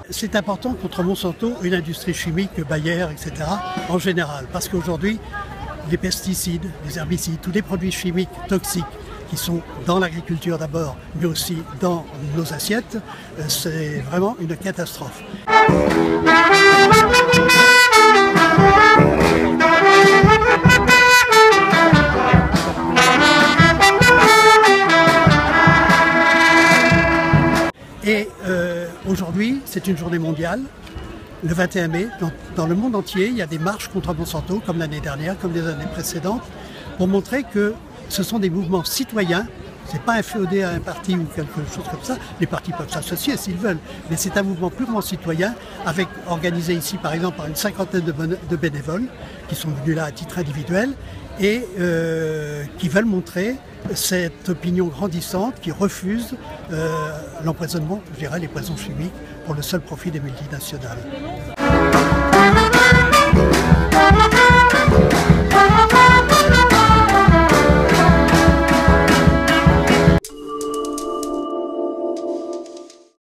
c'est important contre Monsanto, une industrie chimique, Bayer, etc. en général. Parce qu'aujourd'hui, les pesticides, les herbicides, tous les produits chimiques toxiques qui sont dans l'agriculture d'abord, mais aussi dans nos assiettes, c'est vraiment une catastrophe. Et aujourd'hui, c'est une journée mondiale, le 21 mai. Dans le monde entier, il y a des marches contre Monsanto, comme l'année dernière, comme les années précédentes, pour montrer que ce sont des mouvements citoyens. Ce n'est pas inféodé à un parti ou quelque chose comme ça. Les partis peuvent s'associer s'ils veulent, mais c'est un mouvement purement citoyen, organisé ici par exemple par une cinquantaine de bénévoles qui sont venus là à titre individuel et qui veulent montrer cette opinion grandissante qui refuse l'empoisonnement, je dirais les poisons chimiques, pour le seul profit des multinationales.